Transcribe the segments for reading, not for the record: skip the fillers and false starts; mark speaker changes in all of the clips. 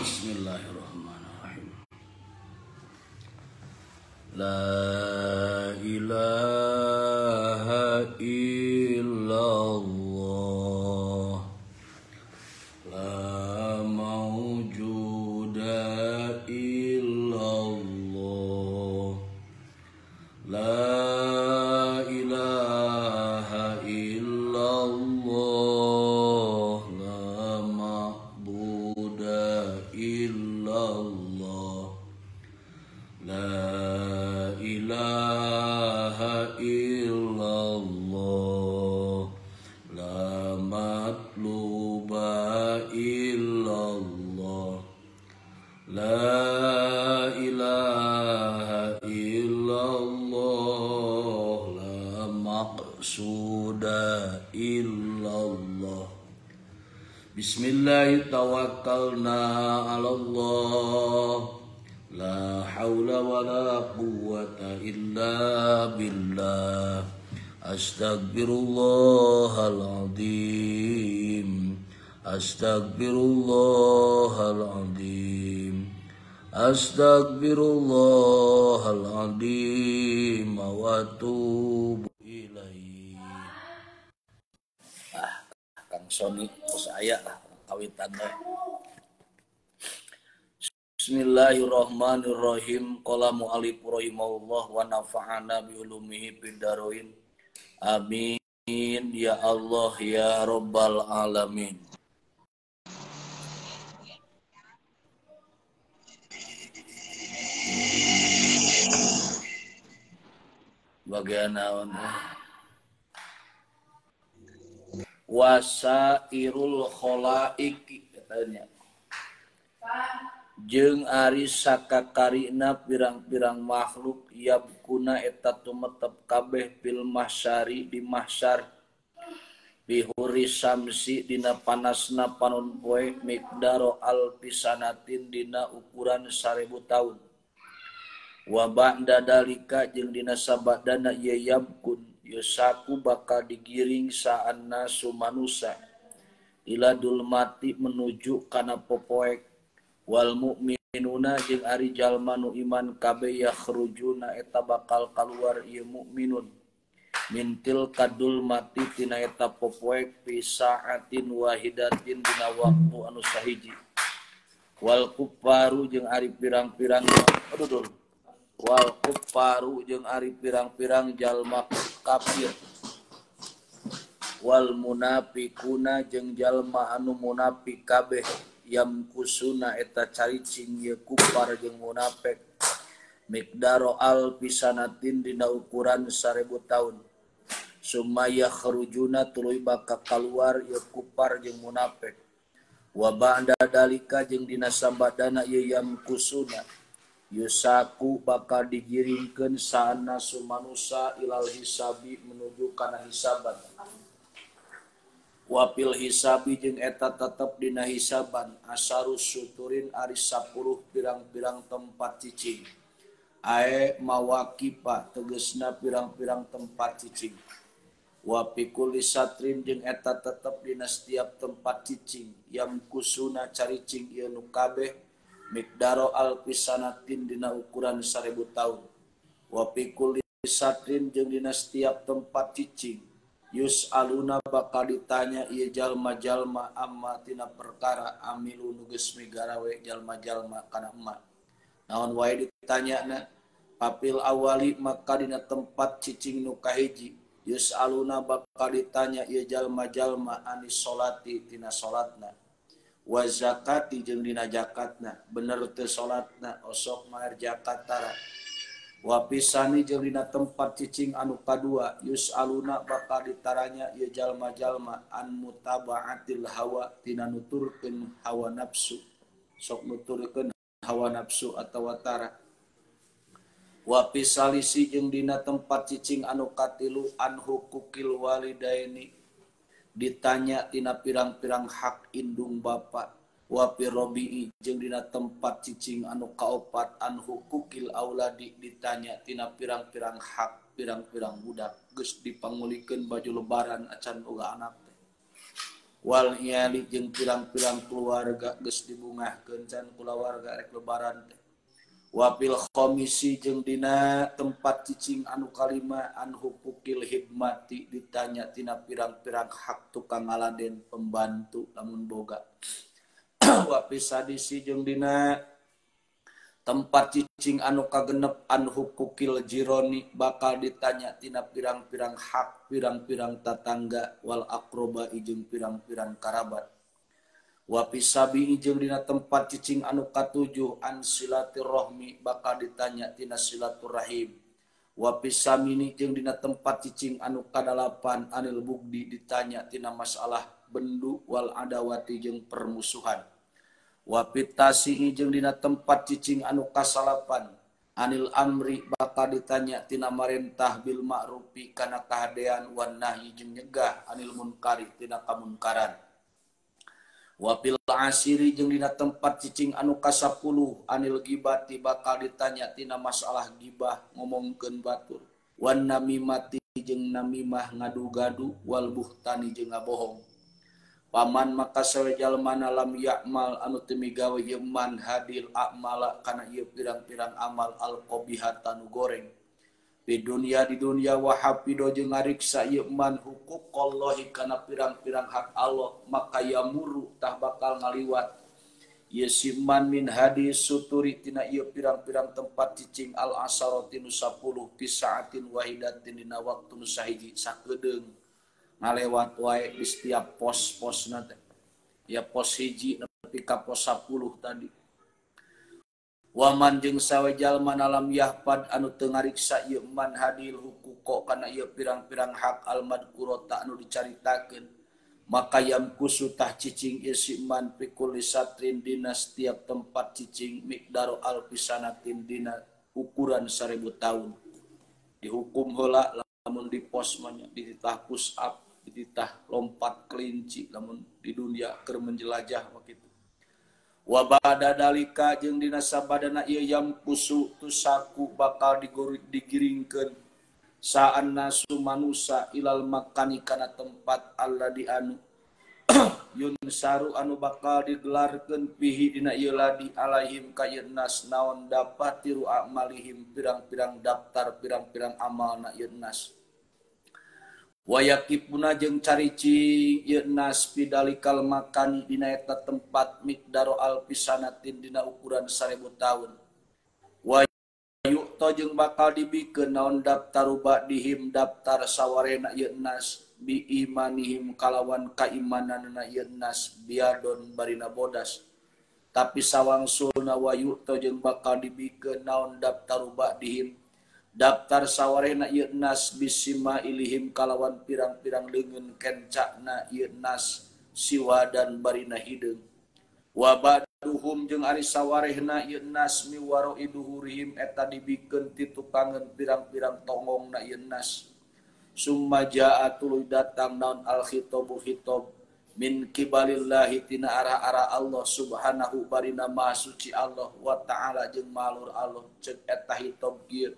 Speaker 1: Bismillahirrahmanirrahim. La ilaha illallah, la mawjuda illallah, la ilaha illallah, la ma'buda illallah, la ilaha illallah, la matluba illallah, la ilaha illallah, la maqsuda illallah. Bismillah tawakkalna 'alallah, la haula wala quwwata illa billah. Astaghfirullahaladzim, astaghfirullahaladzim, astaghfirullahaladzim wa atubu ilaih. Kang Sony saya kawitan teh. Bismillahirrahmanirrahim. Qala mu'allif rahimahullah wa nafa'ana bi ulumihi fid dharain. Amin ya Allah ya rabbal alamin. Bagian naon wasairul khalaiki katanya jeung ari sakakarina pirang-pirang makhluk yabkuna eta tumetep kabeh fil mahsyari di mahsyar bihuri samsi dina panasna panon poe miqdaro alpisanatin dina ukuran 1000 taun wa ba'da dalika jeung dina sabadana ieu yabkun yusaku bakal digiring sa'anna sumanusa ila dulmati menuju kana popoek wal mu'minuna jeung ari jalma nu iman kabeh yakhrujuna eta bakal kaluar ieu mukminun mintil kadul mati tina eta popoek fi sa'atin wahidatin dina waktu anu sahiji wal kuffaru jeung ari pirang-pirang wal kuffaru jeung ari pirang-pirang jalma kafir wal munafiquna jeung jalma anu munafik kabeh yam kusuna eta caricing ye kufar jeung munafik miqdaro alpisanatin dina ukuran 1000 taun sumaya kharujuna tuluy bakal kaluar ye kufar jeung munafik wa ba'da dalika jeung dina sabadana ye yam kusuna yusaku bakal digiringkeun saana sumanusa ilal hisabi menuju kana hisaban wapil hisabi jeung eta tetep dina hisaban asarus suturin ari 10 pirang-pirang tempat cicing ae mawaqifa tegasna pirang-pirang tempat cicing wa pikul satrin jeung eta tetep dina setiap tempat cicing yang kusuna caricing ieu nu kabeh miqdaro alpisanatin dina ukuran 1000 taun wa pikul satrin jeung dina setiap tempat cicing yus'aluna bakal ditanya ieu jalma-jalma amma tina perkara amilu nu geus migarawe jalma-jalma kana emma naon wae ditanyana papil awali maka dina tempat cicing nu kahiji yus'aluna bakal ditanya ieu jalma-jalma anis salati tina salatna wa zakati jeung dina zakatna bener teu salatna osok maer zakat tara wa pisani jeung dina tempat cicing anu kadua yus'aluna bakal ditaranya ieu jalma-jalma an mutaba'atil hawa tina nuturkeun hawa nafsu sok nuturkeun hawa nafsu atawa tara wa pisalisi jeung dina tempat cicing anu katilu an hukukil walidaini ditanya tina pirang-pirang hak indung bapa wa pirobi'i jeung dina tempat cicing anu kaopat an hukukil auladi ditanya tina pirang-pirang hak pirang-pirang budak geus dipangulikeun baju lebaran acan boga anak teh wal iyali jeung pirang-pirang keluarga geus dibungahkeun can kulawarga rek lebaran teh. Wapil komisi jeung dina tempat cicing anu kalima an hukukil hidmati ditanya tina pirang-pirang hak tukang ngaladen pembantu lamun boga. Wapis sadisi jeung dina tempat cicing anu kagenep an hukukil jironi bakal ditanya tina pirang-pirang hak pirang-pirang tatangga wal akroba jeung pirang-pirang karabat. Wapis sabi jeung dina tempat cicing anu katujuh an silaturahmi bakal ditanya tina silaturahim. Wapis samini jeung dina tempat cicing anu kadalapan anil bugdi ditanya tina masalah bendu wal adawati jeung permusuhan. Wapit tasi'i jeung dina tempat cicing anu kasalapan anil amri bakal ditanya tina marentah bil ma'rufi kana kahadean wan nahyi jeung nyegah anil munkari tina kamunkaran. Wapil asiri jeung dina tempat cicing anu kasapuluh anil gibati bakal ditanya tina masalah gibah ngomongkeun batur. Wan namimati jeung namimah ngadu-gadu wal buhtani jeung ngabohong. Paman maka sawe jalmana lam ya'mal anu teu migawe ieu man hadil a'mala kana ieu pirang-pirang amal al qabihata nu goreng. Di dunia wa hafido jeung ngariksa ieu man huquqallahi kana pirang-pirang hak Allah maka yamuru tah bakal ngaliwat ieu si man min hadis suturi tina ieu pirang-pirang tempat cicing al asarati nu 10 fi saatin wahidatin dina waktu nu sahiji sakedeung ngalewat wae di setiap pos-posna teh ya pos hiji nepi ka pos 10 tadi. Waman jeung sawe jalma lam yahpad anu teu ngariksa ieu man hadil huquqa kana ieu pirang-pirang hak al madkurata anu dicaritakeun maka yamkusu tah cicing ieu si man fi kulli satrin dina setiap tempat cicing miqdaru alfisanatin dina ukuran 1000 tahun. Dihukum heula lamun di pos mah dititah push up dititah lompat kelinci lamun di dunia keur menjelajah wakitu. Wa ba'da dalika jeung dina sabadana ieu yamkusu tusaku bakal digiringkeun saan nasu manusa ilal makani kana tempat alladzi anu yunsaru anu bakal digelarkeun pihi dina ieu ladi alaihim ka ieu nas naon dapat tiru amalihim pirang-pirang daftar pirang-pirang amalna ieu nas. Wayakipuna jeung caricing ieu nas pidalikal makani dina eta tempat miqdaro alfisanatin dina ukuran 1000 tahun. Wayu'to jeung bakal dibikeun naon daftaru ba'dihim daftar sawarena ieu nas bi imanihim kalawan kaimananna ieu nas biadon barina bodas. Tapi sawangsulna wayu'to jeung bakal dibikeun naon daftaru ba'dihim daftar sawarena ieu nas bisima ilihim kalawan pirang-pirang leungeun kencana ieu nas siwa dan barina hideung. Wa baduhum jeung ari sawarehna ieu nas miwaro iduhurihim eta dibikeun ti tukangeun pirang-pirang tongongna ieu nas. Summa jaa tuluy datang naon al khitabu khitab min qibalillahi tina arah-arah Allah subhanahu barina maha suci Allah wa ta'ala jeung malur Allah ceuk eta khitab ieu.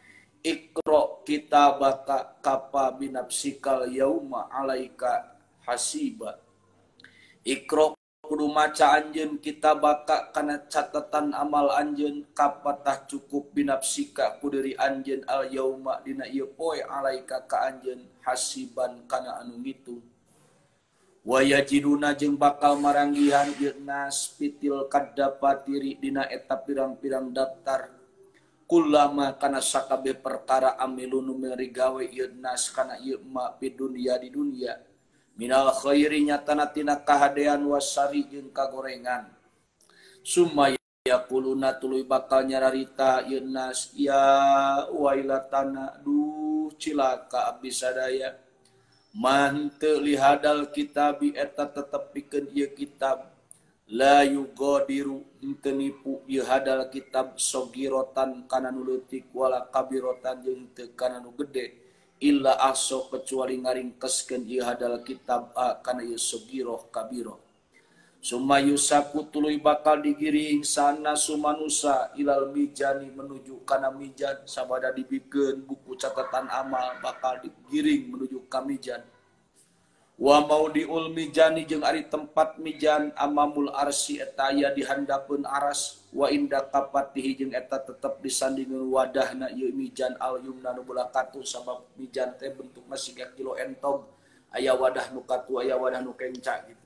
Speaker 1: Iqra kitabaka kafa binafsikal yauma alaika hasiba. Iqra kudu maca anjeun kitabaka kana catatan amal anjeun kafa tah cukup binafsika ku deuri anjeun al yauma dina ieu poe alaika ka anjeun hasiban kana anu ngitung. Wa yajiduna jeung bakal maranggihan ieu nas pitil kaddafatiri dina eta pirang-pirang daftar kullama kana sakabeh perkara amilunu merigawe ieu nas kana ieu ma di dunia minal khairi nyatana tina kahadean wasari jeung kagorengan. Summa yaquluna tuluy bakal nyararita ieu nas ya wailatana duh cilaka abdi sadaya man teu lihadal kitabi eta tetep pikeun ieu kitab la yugadiru henteu nipu ieu hadal kitab sogirotan kana nu leutik wala kabirotan jeung teu kana nu gede illa ahso kecuali ngaringkeskeun ieu hadal kitab kana ieu sogiroh kabiroh. Summa yusaku tuluy bakal digiring sana sumanusa ilal mijani menuju kana mijan sabada dibikeun buku catatan amal bakal digiring menuju ka mijan. Wa maudiul mijani jeung ari tempat mijan amamul arsi eta aya di handapeun aras wa inda kapatihi jeung eta tetep disandingeun wadahna ieu mijan al yumna nu beula katu sabab mijan teh bentukna siga kilo entog aya wadah nu katu aya wadah nu kenca gitu.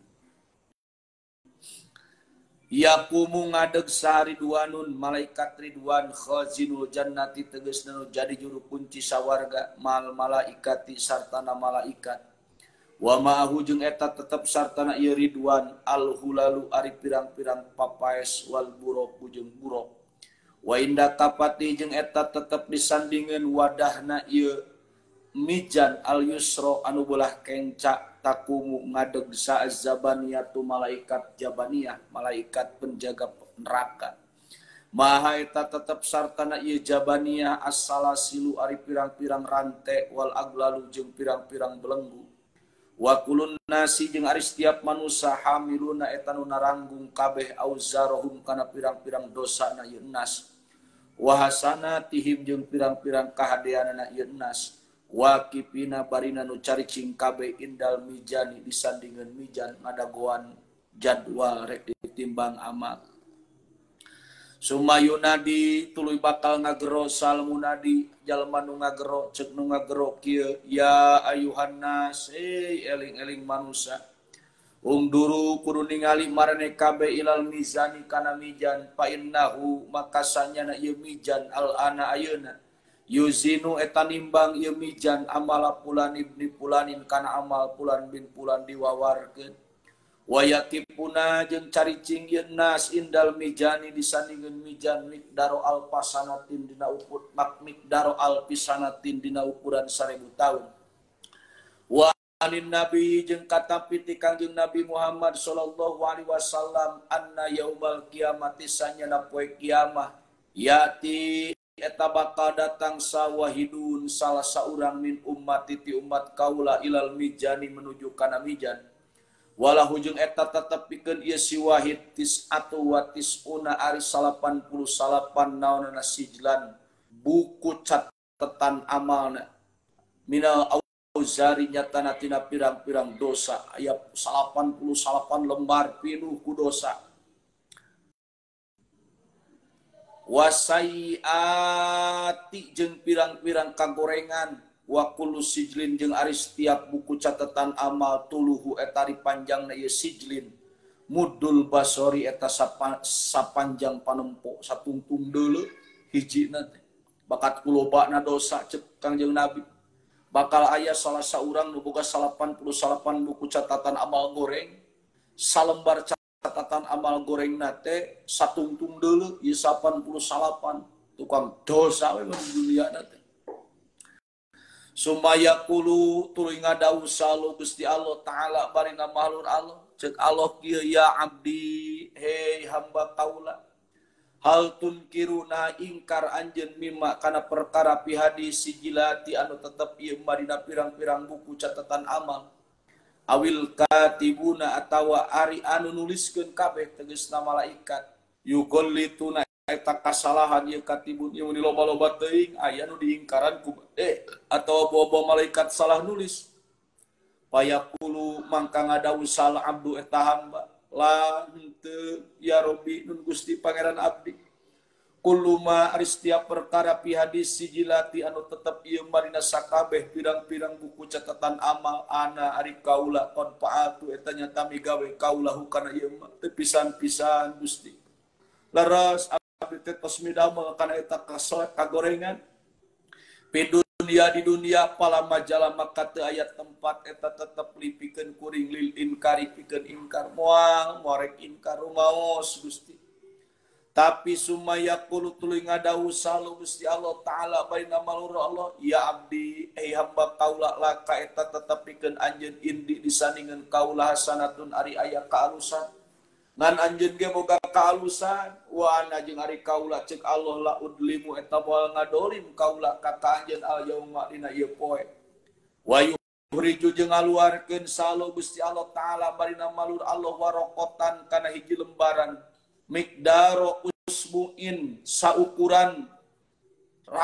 Speaker 1: Yaqumu ngadeg saridwanun malaikat ridwan khazinul jannati tegasna nu jadi juru kunci sawarga mal malaikati sartana malaikat. Wa ma'ahu jeung eta tetep sartana ieu ridwan al hulalu ari pirang-pirang papaes wal buroku jeung burok. Wa inda tapati jeung eta tetep disandingeun wadahna ieu mijan al yusra anu beulah kenca takumu ngadeg sa zabaniyatu malaikat jabaniyah malaikat penjaga neraka. Maha eta tetep sartana ieu jabaniyah as-salasilu ari pirang-pirang rante wal aglalu jeung pirang-pirang belenggu. Wa kulun nasi jeung ari setiap manusia hamiluna eta nu naranggung kabeh auzarahum kana pirang-pirang dosana ieu nas. Wa hasanatihim jeung pirang-pirang kahadeanana ieu nas. Waqifina barina nu caricing kabeh indal mijani disandingeun mijan ngadagoan jadwal rek ditimbang amal. Sumayunadi tuluy bakal ngagero sal munadi jalma nu ngagero ceuk nu ngagero kieu ya ayuhan nas eling-eling manusia. Ungduru kudu ningali marane kabeh ilal mizani kana mijan fa innahu makasanyana ieu mijan al ana ayeuna yuzinu eta nimbang ieu mijan amala pulan ibni pulanin kana amal pulan bin pulan diwawarkeun. Wayakipuna jeung caricing yeun nas indal mijani disandingeun mijan miqdaro alpasanatin dina ukur miqdaro alpisanatin dina ukuran 1000 taun. Wa anin nabi jeung katapi ti Kangjeng Nabi Muhammad sallallahu alaihi wasallam anna yaumal kiamati sanyana poe kiamah yati eta bakal datang sawahidun salah saurang min ummati ti umat kaula ilal mijani menuju kana mijan. Walahu jeung eta tetep pikeun ieu si wahid tis'atu wa tis'una ari 88 naonana sijlan buku catatan amalna minal auzari nyatana tina pirang-pirang dosa aya 88 lembar pinuh ku dosa. Wasaiati jeung pirang-pirang kagorengan wa kullu sijlin jeung ari setiap buku catatan amal tuluhu eta ari panjangna ieu sijlin mudul basori eta sapanjang panempo satungtung deuleu hijina teh bakat kulobana dosa ceuk Kangjeng Nabi bakal aya salah saurang nu boga 88 buku catatan amal goreng salembar catatan amal gorengna teh satungtung deuleu ieu 88 tukang dosa we di dunia teh. Sumaya kulu tuluy ngadawu salu Gusti Allah taala barina mahlur Allah ceuk Allah kieu ya abdi hei hamba kaula hal tunkiruna ingkar anjeun mimma kana perkara pi hadis sijilati anu tetep ieu marina pirang-pirang buku catatan amal awil katibuna atawa ari anu nuliskeun kabeh tegasna malaikat yuqallituna eta kasalahan ieu katibun ieu di loba-loba teuing aya nu diingkaran ku atau bobo malaikat salah nulis payaqulu mangka ngadawu sal abdu eta hamba la henteu ya Rabbi nun Gusti pangeran abdi kuluma ari setiap perkara pi hadis sijilati anu tetep ieu marina sakabeh pirang-pirang buku catatan amal ana ari kaula qad fa'atu eta nyata migawe kaula hukana ieu teh pisan-pisan Gusti laras abdi teh tos midamel kana eta kagorengan pi dunia di dunia pala majalah maka teu aya tempat eta tetep lipikeun kuring lil inkari pikeun ingkar moal morek ingkar rumaos Gusti tapi sumaya qulu tuluy ngadawu salu Gusti Allah taala barina malur Allah ya abdi hamba kaula laka eta tetep pikeun anjeun indi disandingeun kaula hasanatun ari aya kaalusan ngan anjeun ge boga kaalusan wa ana jeung ari kaula ceuk Allah la udlimu eta moal ngadolim kaula ka anjeun al yauma dina ieu poe wa yuhriju jeung ngaluarkeun salo Gusti Allah taala barina malur Allah warokotan kana hiji lembaran miqdaro usbuin saukuran rambut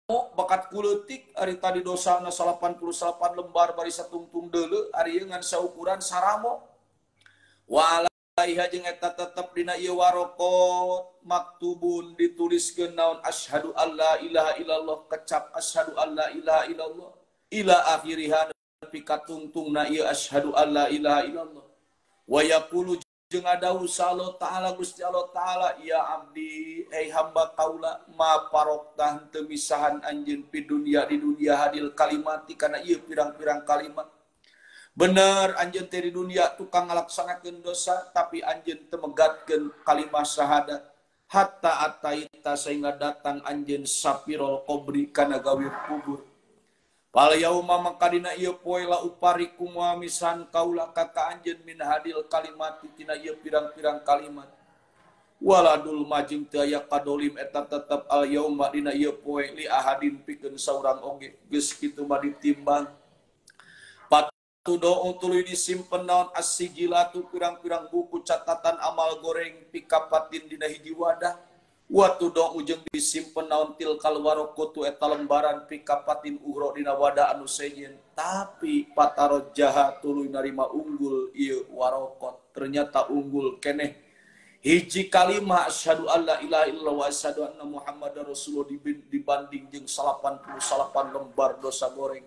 Speaker 1: bakat kuleutik ari tadi dosana 88 lembar bari satungtung deuleu ari ngan saukuran saramo wa alaiha jeung eta tetep dina ieu warokot maktubun dituliskeun naon asyhadu alla ilaha illallah kecap asyhadu alla ilaha illallah ila akhiriha nepi ka tungtungna ieu asyhadu alla ilaha illallah wa yaqulu jeung adahu Allah taala Gusti Allah taala ya abdi hamba kaula ma paroktah teu misahan anjeun di dunia hadil kalimati kana ieu pirang-pirang kalimat bener anjeun teh di dunia tukang ngalaksanakeun dosa tapi anjeun teu megatkeun kalimah syahadat hatta ataita sehingga datang anjeun sapirol qabri kana gawir kubur pal yauma maka dina ieu poe la uparikum wa misan kaula kaka anjeun min hadil kalimat tina ieu pirang-pirang kalimat waladul majing teu aya kadolim eta tetep al yauma dina ieu poe li ahadin pikeun saurang oge geus kitu mah ditimbang patudo tuluy disimpen naon as-sijilatu pirang-pirang buku catatan amal goreng pikapatin dina hiji wadah watu do ujung disimpen naon tilkal warokotu eta lembaran pikapatin uhro dina wadah anu sejen tapi pataro jaha tuluy narima unggul ieu warokot ternyata unggul keneh hiji kalimah asyhadu alla ilaha illallah wa asyhadu anna muhammadar rasulullah dibanding jeung 88 lembar dosa goreng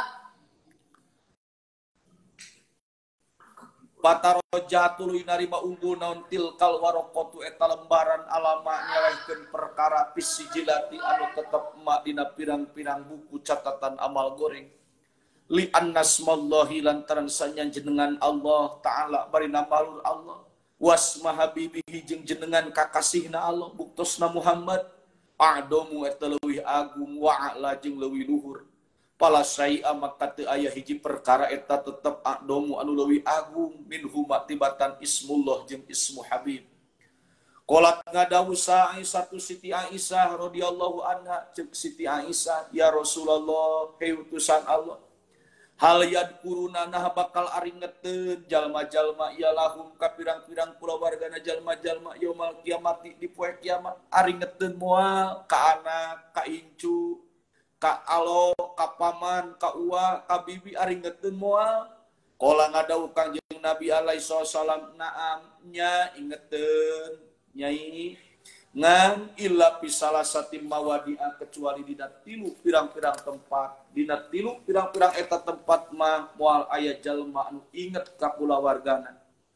Speaker 1: Pataroja tuluy narima unggul naon tilkal warokotu eta lembaran alama nyalehkeun perkara pisijilati anu tetep emak dina pirang-pirang buku catatan amal goreng li annasmallahi lantaran sanya jenengan Allah taala bari namalur Allah wasma habibihi jeung jenengan kakasihna Allah buktosna Muhammad a'domu eta leuwih agung wa a'la jeung leuwih luhur pala syai'a maka teu aya hiji perkara eta tetep a'domu anu leuwih agung minhu matibatan ismullah jeung ismu habib qolat ngadawu Aisyah Siti Aisyah radhiyallahu anha ceuk Siti Aisyah ya Rasulullah hei utusan Allah hal yadkuruna nah bakal aringeteun jalma-jalma ya lahum ka pirang-pirang kulawargana jalma-jalma yaumul kiamati di poe kiamat aringeteun moal ka anak ka incu ka alo, ka paman, ka uwa, ka bibi aringeteun moal. Qala ngadawuh Kangjeng Nabi alaihi wasallam naam nya ingeteun nyai ngan illa pisalasati mawadi'a kecuali dina tilu pirang-pirang tempat dina tilu pirang-pirang eta tempat mah moal aya jalma anu inget ka kulawargana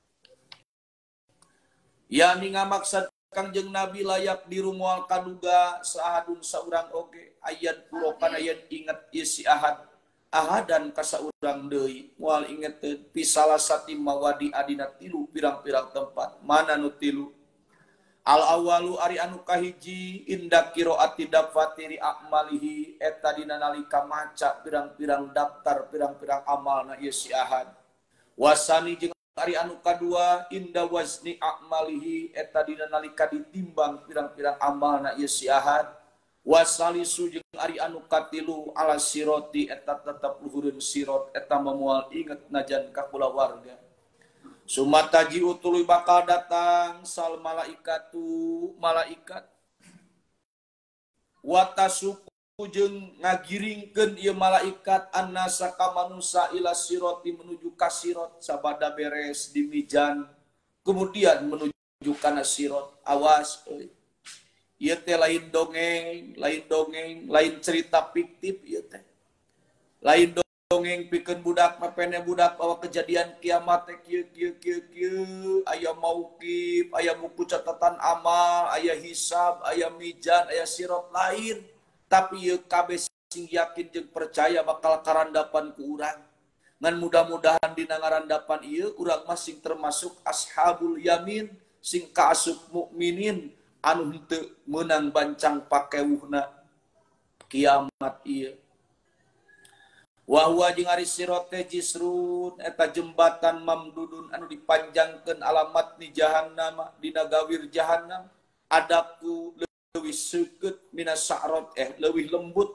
Speaker 1: yani ngamaksad Kangjeng Nabi layak diru moal kaduga saahadun saurang oge ayat purokan ayat inget isi ahadan ka saurang deui moal ingeteun pisalasati mawadi adina tilu pirang-pirang tempat mana nu tilu al awalu ari anu kahiji indak qiraati dafatiri a'malihi eta dina nalika maca pirang-pirang daftar pirang-pirang amalna ieu si ahad wasani jeung ari anu kadua inda wazni a'malihi eta dina nalika ditimbang pirang-pirang amalna ieu si ahad wasalisu jeung ari anu katilu ala siroti eta tetep luhureun sirot eta moal inget najan ka kulawarga sumataji utuluy bakal datang sal malaikatu malaikat watasuku jeung ngagiringkeun ieu malaikat annasa ka manusa ila siroti menuju ka sirot sabada beres di mijan kemudian menuju kana sirot awas euy ieu teh lain dongeng lain cerita fiktif ieu teh lain dongeng pikeun budak mapene budak bahwa kejadian kiamat teh kieu aya mauqif aya buku catatan amal aya hisab aya mijan aya sirot lain tapi ieu kabeh sing yakin jeung percaya bakal karandapan ku urang ngan mudah-mudahan dina ngarandapan ieu urang masing termasuk ashabul yamin sing kaasup mukminin anu henteu meunang bancang pakewuhna kiamat ieu wa huwa jeung ari sirat teh jisrun eta jembatan mamdudun anu dipanjangkeun alamat ni jahannam dina gawir jahannam adaku leuwih seukeut minas sa'rat leuwih lembut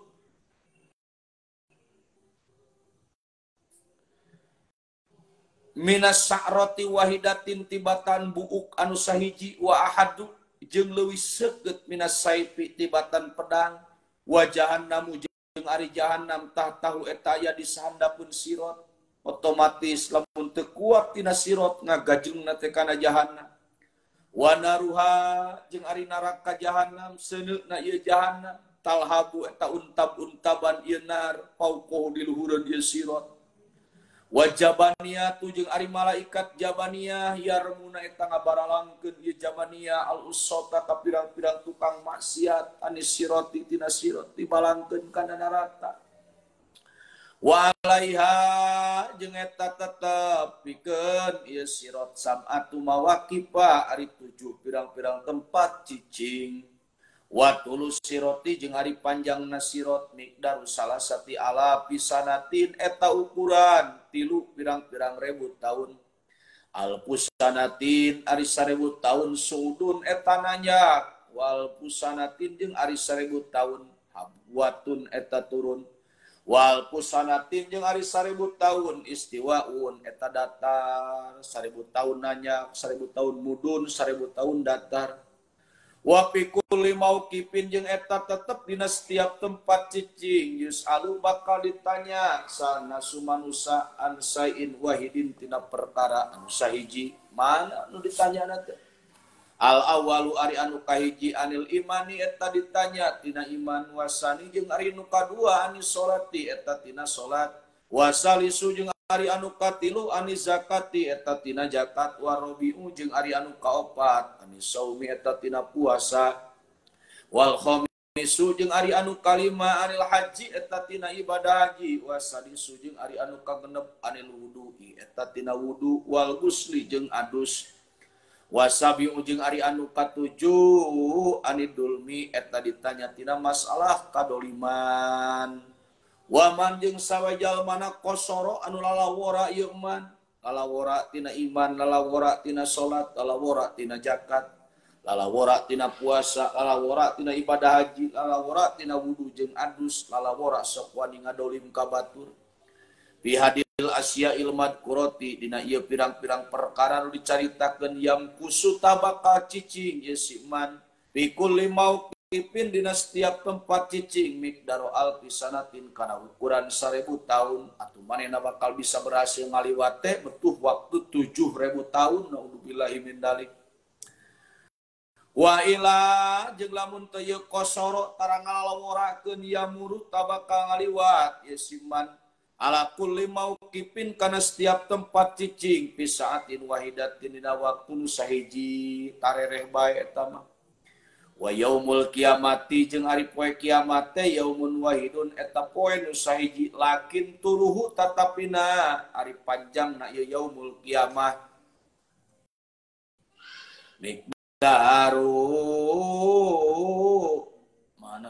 Speaker 1: minas sa'rati wahidatin tibatan buuk anu sahiji wa ahadu jeung leuwih seukeut minas saifi tibatan pedang wa jahannamu jeung ari jahannam tahtahu eta aya di sahandapun sirot. Otomatis lamun teu kuat tina sirot ngagajengna teh kana jahannam. Wa naruha jeung ari neraka jahannam seuneukna ieu jahannam talhabu eta untab-untaban ieu nar paukoh di luhureun ieu sirot. Wa jabaniyatu jeung ari malaikat jabaniyah yarmuna eta ngabaralangkeun ieu jabaniyah al usata ka pirang-pirang tukang maksiat anis siroti tina sirot dibalangkeun kana neraka. Wa alaiha jeung eta tetep pikeun ieu sirot sam'atu mawaqifa ari 7 pirang-pirang tempat cicing. Wa tulus siroti jeung ari panjangna sirot miqdaru salasati alafi sanatin eta ukuran 3 pirang-pirang ribu tahun. Alpusanatin ari 1000 tahun suudun eta nanyak wal pusanatin jeung ari 1000 tahun habwatun eta turun. Wal pusanatin jeung ari 1000 tahun istiwaun eta datar 1000 tahun nanyak 1000 tahun mudun 1000 tahun datar. Wa fi kulli mauqifin jeung eta tetep dina setiap tempat cicing yusalu bakal ditanya sanasu manusa an sain wahidin tina perkara anu sahiji. Mana anu ditanyana teh? Al awalu ari anu kahiji anil imani eta ditanya tina iman, wasani jeung ari anu kadua anis salati eta tina salat, wasalisu jeung ari anu katilu anis zakati eta tina zakat, warabiu jeung ari anu kaopat anis saumi eta tina puasa, wal khamisu jeung ari anu kalima anil haji eta tina ibadah haji, wasadisu jeung ari anu kagenep anil wudu'i eta tina wudu, wal gusli jeung adus, wasabi ujung ari anu katujuh anidulmi eta ditanya tina masalah kadoliman. Waman jeung sawajal mana kosoro anu lalawora ieu man, lalawora tina iman, lalawora tina salat, lalawora tina zakat, lalawora tina puasa, lalawora tina ibadah haji, lalawora tina wudu jeung adus, lalawora sok wani ngadolim ka batur. Bihadil asya'il madkurati dina ieu pirang-pirang perkara nu dicaritakeun yang kusuta bakal cicing ieu siman fi kulli mauqifin dina setiap tempat cicing miqdaru alfi sanatin kana ukuran 1000 tahun atuh manehna bakal bisa berhasil ngaliwat teh butuh waktu 7000 tahun naudzubillahi min dalik. Wa ila jeung lamun teu ieu kosoro tarang ngalaworakeun yamuru tabakal ngaliwat ieu siman ala kulli mauqifin kana setiap tempat cicing fi saatin wahidatin dina waktu nu sahiji tarereh bae eta mah. Wa yaumul kiamati jeung ari poe kiamat teh yaumun wahidun eta poe nu sahiji lakin turuhu tatapina ari panjangna ieu yaumul kiamah miqdaru mana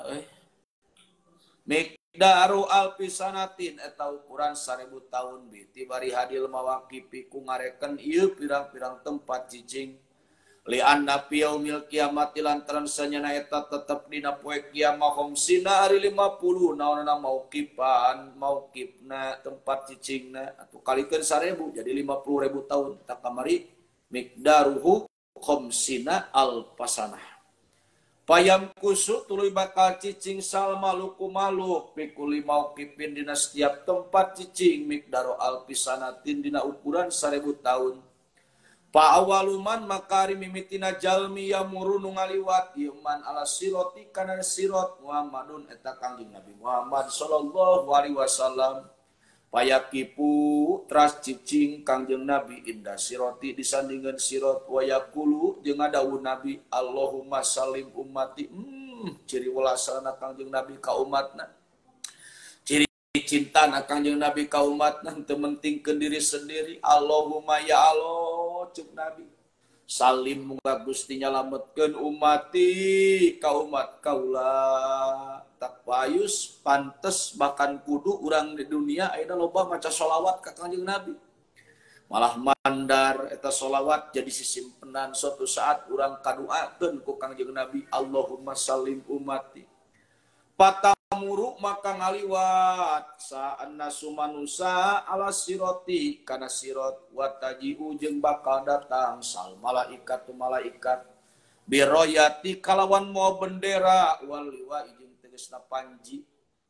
Speaker 1: Daru alfi sanatin eta ukuran 1000 tahun bi tibari hadil mawaqifi ku ngareken ieu pirang-pirang tempat cicing li anna yaumil kiamati lantaran sanyana eta tetep dina poe kiamah khamsina ari 50 naonna mauqifna tempat cicingna atuh kalikeun 1000 jadi 50.000 tahun tak kamari miqdaruhu khamsina alfasanah. Payam kusuk tuluy bakal cicing sal maluku maluk pikuli mauqifin dina setiap tempat cicing miqdaru alfisanatin dina ukuran 1000 tahun. Pa awaluman makari mimitina jalmi yamuru nu ngaliwat iman ala siroti kana sirot Muhammadun eta Kangjeng Nabi Muhammad sallallahu alaihi wasallam. Payakipu teras cicing Kangjeng Nabi indah siroti disandingan sirot wayakulu jeung ngadawuh Nabi Allahumma salim ummati ciri welasana Kangjeng Nabi ka umatna ciri cintana Kangjeng Nabi ka umatna teu mentingkeun diri sendiri Allahumma ya Allah cuk Nabi salim muga Gusti nyalametkeun ummati ka umat kaula tak payus pantes bahkan kudu urang di dunia ayeuna loba maca sholawat ka Kangjeng Nabi malah mandar eta sholawat jadi sisimpenan suatu saat urang kaduakeun ku Kangjeng Nabi Allahumma salim ummati patamuru maka ngaliwat sa'annasu manusa ala siroti kana sirot watajiu jeung bakal datang sal malaikatu malaikat biroyati kalawan mau bendera wal liwa tegasna panji.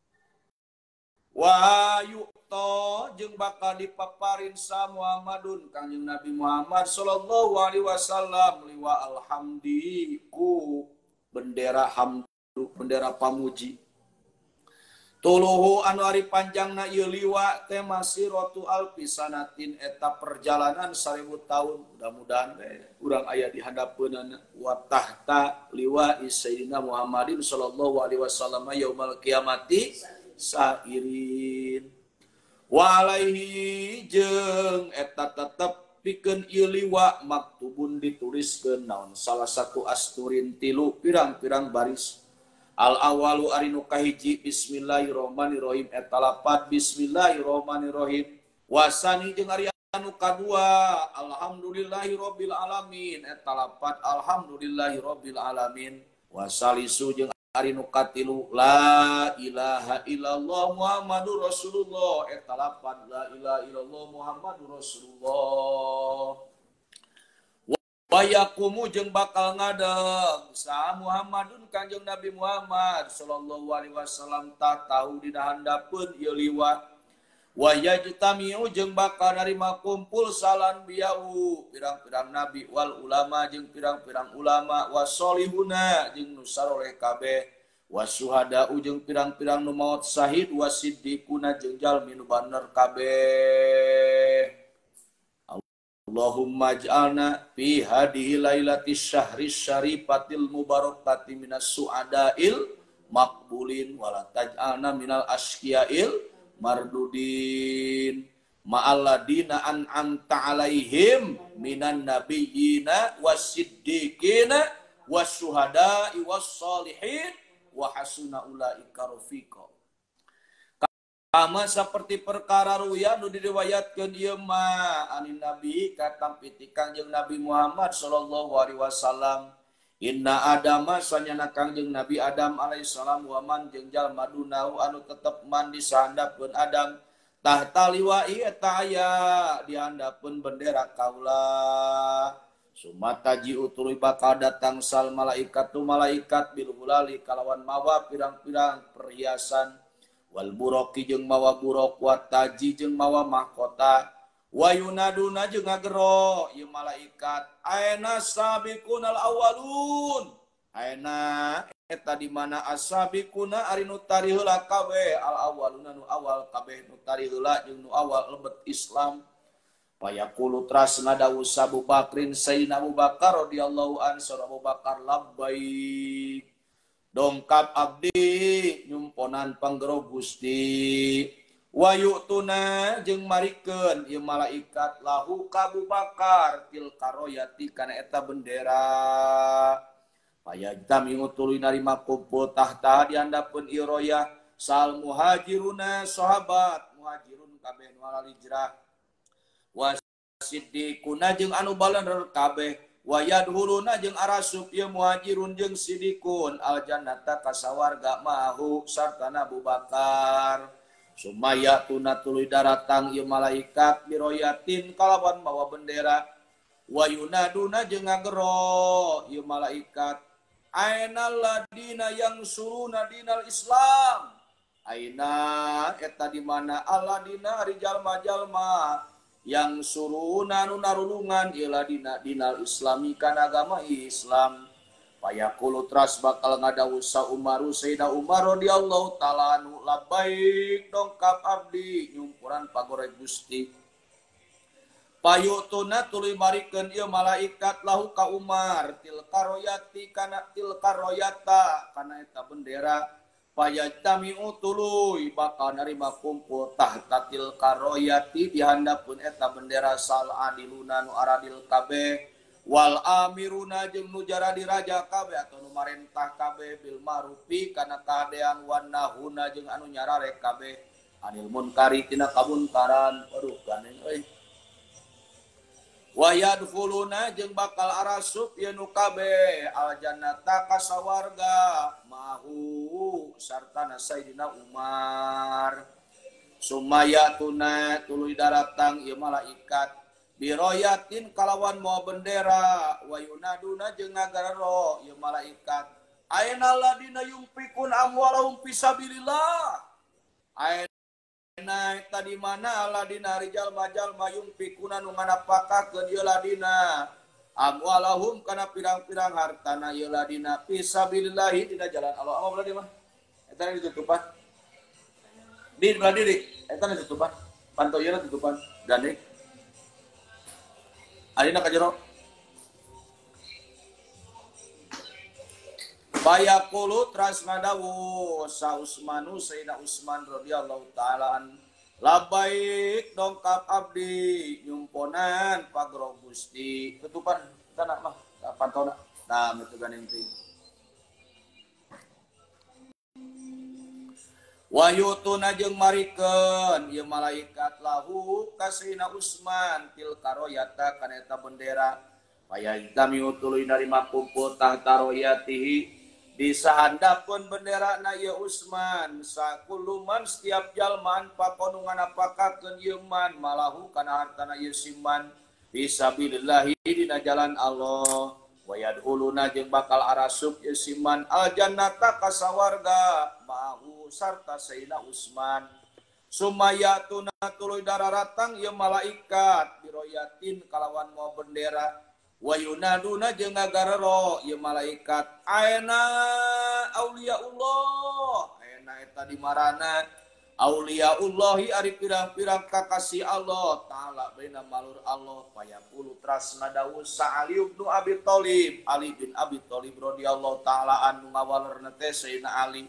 Speaker 1: Wa yu'ta jeung bakal dipaparin sa Muhammadun Kangjeng Nabi Muhammad sallallahu alaihi wasallam liwa alhamdi ku bendera hamdu bendera pamuji. Tuluhu anu ari panjangna ieu liwa teh masiratu alfisanatin eta perjalanan 1000 tahun. Mudah-mudahan urang aya di hadapeunana wa tahta liwa sayyidina Muhammadin sallallahu alaihi wasallam yaumul qiyamati sairin. Wa alaihi jeung eta tetep pikeun ieu liwa maktubun dituliskeun naon salah satu asturin tilu pirang-pirang baris. Al awalu ari nu kahiji bismillahirrahmanirrahim eta lapat bismillahirrahmanirrahim. Wasani jeung ari anu kadua alhamdulillahirabbil alamin eta lapat alhamdulillahirabbil alamin. Wasalisu jeung ari nu katilu la ilaha illallah muhammadur rasulullah eta lapat la ilaha illallah muhammadur rasulullah. Wayakumu jeung bakal ngadeg sa Muhammadun Kanjeng Nabi Muhammad sallallahu alaihi wasallam ta tahu dina handapeun ieu liwat. Wa yajtamiu jeung bakal narima kumpul salan biau pirang-pirang nabi wal ulama jeung pirang-pirang ulama wasolihuna jeung nu saroleh kabeh wasuhada jeung pirang-pirang nu maot syahid wasiddiquna jeung jalmi nu bener kabeh. Allahumma ij'alna fi hadhihi lailatis syahris syarifatil mubarakati minas su'adail maqbulin wa la taj'alna minal asqiyail mardudin ma'alladina an'amta alaihim minan nabiyyina wasiddiqina wasyuhada'i wassalihin wa hasuna ulaika rafiqa. Kama seperti perkara ruya nu diriwayatkeun ieu mah anin nabi katam piti Kangjeng Nabi Muhammad sallallahu alaihi wasallam. Inna adama sanyana Kangjeng Nabi Adam alaihissalam wa man jeung jalma dunahu anu tetep man disahandapkeun Adam tahta liwa'i eta aya di handapeun bendera kaula. Sumataji utului bakal datang sal malaikatu malaikat bil hulali kalawan mawa pirang-pirang perhiasan wal buraqi jeung mawa buraq wa taji jeung mawa mahkota wa yunaduna jeung ngagero ieu malaikat aina sabiqunal awwalun aina eta di mana asabiquna ari nu tari heula kabeh al awwaluna nu awal kabeh nu tari heula jeung nu awal lebet Islam. Payaqulu trasna dawu Abu Bakrin sayyidina Abu Bakar radhiyallahu anhu Abu Bakar labbaik dongkap abdi nyumponan panggero Gusti wa yu'tuna jeung marikeun ieu malaikat lahu ka Abu Bakar til karoyati kana eta bendera payajtami tuluy narima kumpul tahta di handapeun ieu royah sal muhajiruna sahabat muhajirun kabeh nu hijrah wasiddiquna jeung anu balener kabeh wa yadhuluna jeung arasup ieu muhajirun jeung siddiqun al jannata ka sawarga mahu sartana Abu Bakar. Sumaya tuna tuluy daratang ieu malaikat biroyatin kalawan mawa bendera wa yunaduna jeung ngagero ieu malaikat ainal ladina yang suruna dinal Islam aina eta di mana alladina ari jalma-jalma yang suruna nu narulungan ialah dinal islami kana agama Islam. Payaqulu tras bakal ngadawu sa Umaru Sayyidina Umar radhiyallahu taala anhu labbaik dongkap abdi nyumpuran pagore Gusti. Payutuna tuluy marikeun ieu malaikat lahu ka Umar tilka royati kana tilka royata kana eta bendera payajtami'u tuluy bakal narima kumpul tahtatil karoyati di handapeun eta bendera sal adiluna nu aradil kabeh wal amiruna jeung nu jaradi raja kabeh atau nu marentah kabeh bil ma'rufi kana kaadean wan nahuna jeung anu nyararek kabeh anil munkari tina kamunkaran. Aduh ganeng euy. Wa yadkhuluna jeung bakal arasup ieu nu kabeh al jannata ka sawarga mahu sartana Sayyidina Umar. Sumaya tuna tuluy daratang ieu malaikat biroyatin kalawan mawa bendera wa yunaduna jeung ngagaro ieu malaikat Aina ladina yunfikun amwalahum fisabilillah. Aina tadi mana ladina rijal majal mayung pikuna nu nganapakakeun ieu ladina amwalahum kana pirang-pirang hartana ieu ladina fisabilillah dina jalan Allah. Apa berarti mah? Eta ditutupan. Di belah diri, eta ditutupan. Pantau ieu tutupan. Gandeng. Alina ka jero. Bayaqulu tras ngadawu sa Usmanu Sayyidina Usman radhiyallahu taala an labaik dongkap abdi nyumponan pagro Gusti tutupan tanah mah pantona nah itu gandeng teh wayutuna jeung marikeun ieu malaikat lahu ka Sayyidina Usman til karoyata kana eta bendera paya kami utuluy narima kumpul tahta royatihi di sahandapun bendera na ya Usman sakuluman setiap jalman pakonungan apakakeun ieu man malahu kana hartana ieu siman fisabilillah dina jalan Allah wa yadkhuluna jeung bakal arasup ieu siman al jannata ka sawarga mahu sarta Sayyidina Usman sumayatuna tuluy dararatang ieu malaikat biroyatin kalawan mau bendera wa yunaduna jeung ngagarero ieu malaikat aina auliyaullah aina eta di marana auliyaullahi ari pirang-pirang kakasih Allah taala baina malur Allah payaqulu tras ngadawu sa Ali bin Abi Thalib Ali bin Abi Thalib radhiyallahu taala anhu ngawalerna teh Sayyidina Ali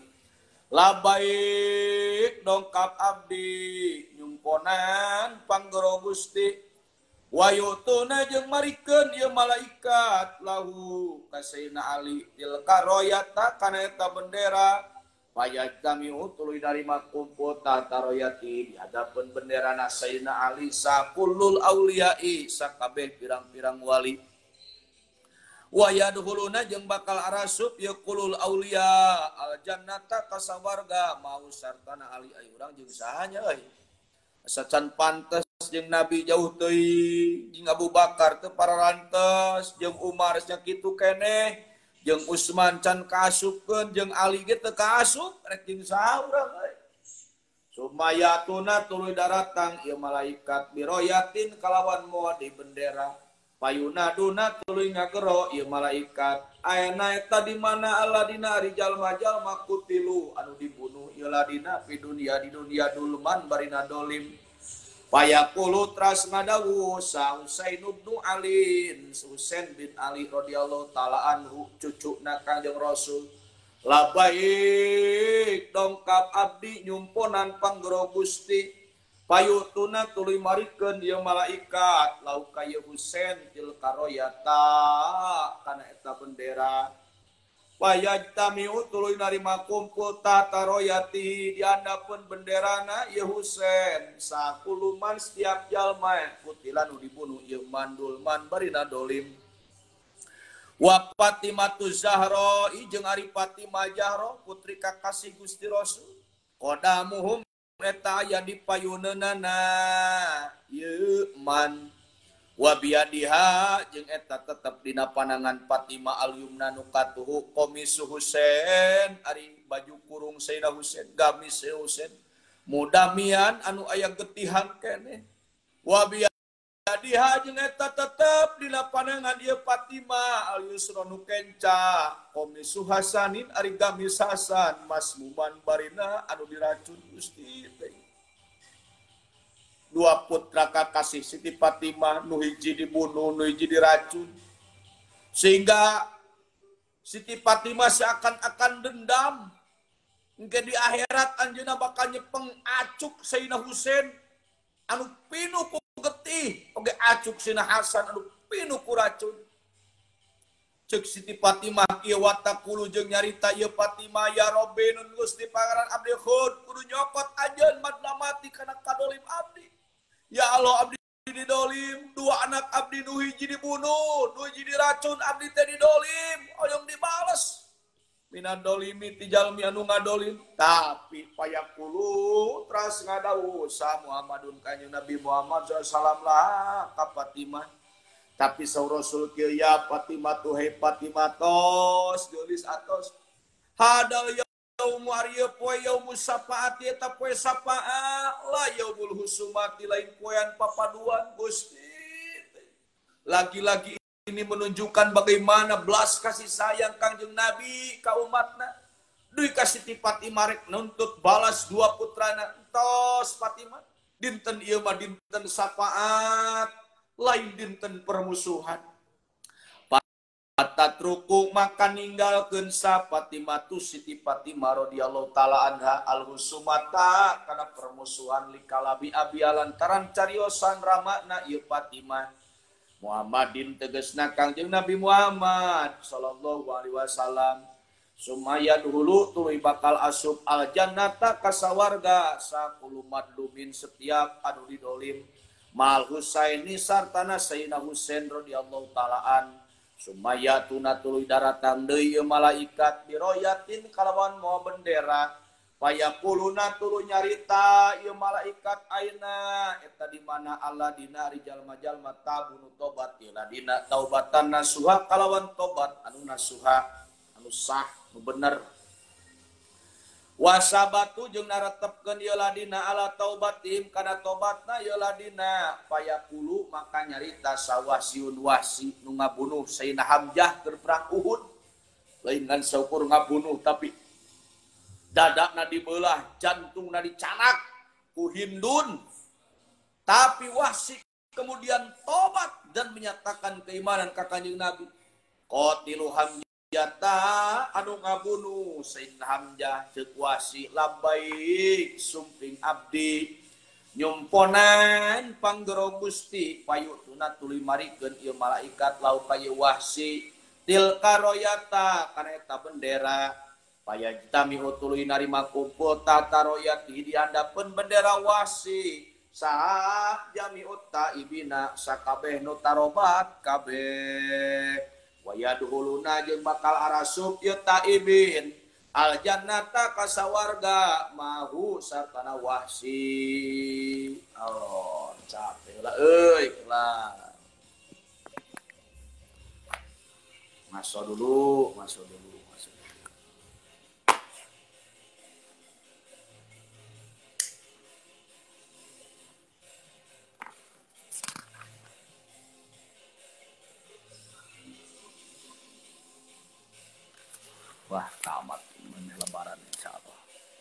Speaker 1: labaik dongkap abdi nyumponan panggoro Gusti wayutuna jeung marikeun ieu malaikat lahu ka Sayyidina Ali til karoyata kana eta bendera payajtamiu tuluy narima kumpul tahta royati di hadapan benderana Sayyidina Ali sakullul auliyai sakabeh pirang-pirang wali wa yadkhuluna jeung bakal arasup ieu kulul auliya al jannata ka sawarga mau sartana Ali ai urang jeung sahanya euy sacan pantes jeung Nabi jauh teuing jeung Abu Bakar teu pararantes jeung Umar nya kitu keneh jeung Utsman can kaasupkeun jeung Ali ge teu kaasup rek jeung saha urang euy sumayatuna tuluy daratang ieu malaikat biroyatin kalawan moal di bendera payunaduna tuluy ngagero ieu malaikat ayeuna eta di mana aladina rijal majal makutilu anu dibunuh ieu ladina fi dunia di dunia dulman barina dolim payaqulu tras ngadawu sa Husain bin Ali Husain bin Ali radhiyallahu taala anhu cucuna Kangjeng Rasul labaik dongkap abdi nyumponan panggero Gusti payutuna tuluy marikeun ieu malaikat lau ka ieu Husain til karoyata kana eta bendera payajtamiu tuluy narima kumpul tahta royati di handapun benderana ieu Husain sakuluman setiap jalma kutilan nu dibunuh ieu mandul man barina dolim wa Fatimatu Zahra jeung ari Fatimah Zahra putri kakasih Gusti Rasul qadamuhum eta aya di payuneunana ieu man wa biadiha jeung eta tetep dina panangan Fatimah al-Yumna nu katuhu qamisu Husain ari baju kurung Sayyidina Husain gamis Husain mudamian anu aya getihan keneh wa biadiha jeung eta tetep dina panangan ieu Fatimah al-Yusra nu kenca qamisu Hasanin ari gamis Hasan masmuman barina anu diracun Gusti dua putra kakasih Siti Fatimah nu hiji dibunuh nu hiji diracun sehingga Siti Fatimah seakan-akan dendam engke di akhirat anjeunna bakal nyepeng acuk Sayyidina Husain anu pinuh ku getih oge acuk Sayyidina Hasan anu pinuh ku racun ceuk Siti Fatimah ieu watakulu jeung nyarita ieu Fatimah ya Rabbi nun Gusti pangeran abdi khud kudu nyokot ajeun madla mati kana kadolim abdi. Ya Allah abdi didolim, dua anak abdi nu hiji dibunuh, nu hiji diracun abdi teh didolim, oyong dibales. Minad dolimi ti jalmi anu ngadolim, tapi payaqulu tras ngadawu sa Muhammadun kanjeng Nabi Muhammad sallallahu lah ka Fatimah. Tapi saur Rasul kieu ya Fatimah tu he Fatimah tos geulis atos hadal yaumu arieu poe yaumus sapaati eta poe sapaa la yaumul husumati lain poean papaduan Gusti. Lagi-lagi ini menunjukkan bagaimana belas kasih sayang Kangjeng Nabi ka umatna. Duy kasih ti Fatimah rek nuntut balas dua putrana entos Fatimah. Dinten ieu mah dinten sapaat, lain dinten permusuhan. Patatruku maka ninggalkeun sa Fatimah tu Siti Fatimah radhiyallahu taala anha al-husumata kana permusuhan likalabi abi lantaran cariosan ramana ieu Fatimah. Muhammadin tegesna Kangjeng Nabi Muhammad sallallahu alaihi wasallam sumaya dulu tuluy bakal asup al jannata kasawarga sakulu madlumin setiap anu didolim mal Husaini sartana Sayyidina Husain radhiyallahu taalaan sumaya tuna tuluy daratang deui malaikat biroyatin kalawan moal bendera payaquluna tuluy nyarita ieu malaikat aina eta di mana Allah dina jalma-jalma tabunu tobat ieu dina taubatan nasuha kalawan tobat anu nasuha anu sah anu bener wasabatu jeung naretepkeun ieu ladina ala taubatim kana tobatna ieu ladina payaqulu maka nyarita sawasiun wasi nu ngabunuh Sayyidina Hamzah keur perang Uhud lain ngan saukur ngabunuh tapi dadakna dibelah, jantungna dicanak ku Hindun. Tapi Wahsy kemudian tobat dan menyatakan keimanan ka Kanjeng Nabi. Qatilu Hamzata anu ngabunuh Sayyidina Hamzah ceuk Wahsy labbaik sumping abdi nyumponan panggero Gusti payutuna tuluy marikeun ieu malaikat lau ka ieu Wahsy tilka royata kana eta bendera paya jitami tuluy narima kumpul tata royati dihandapeun bendera Wahsy saha jami'ut taibina sakabeh nu tarobat kabeh wayadhuluna jeung bakal arasup ieu taibin al jannata kasawarga mahu sartana Wahsy. Allah capek lah euy lah. Masuk dulu. Wah, tamat ini lebaran insyaallah.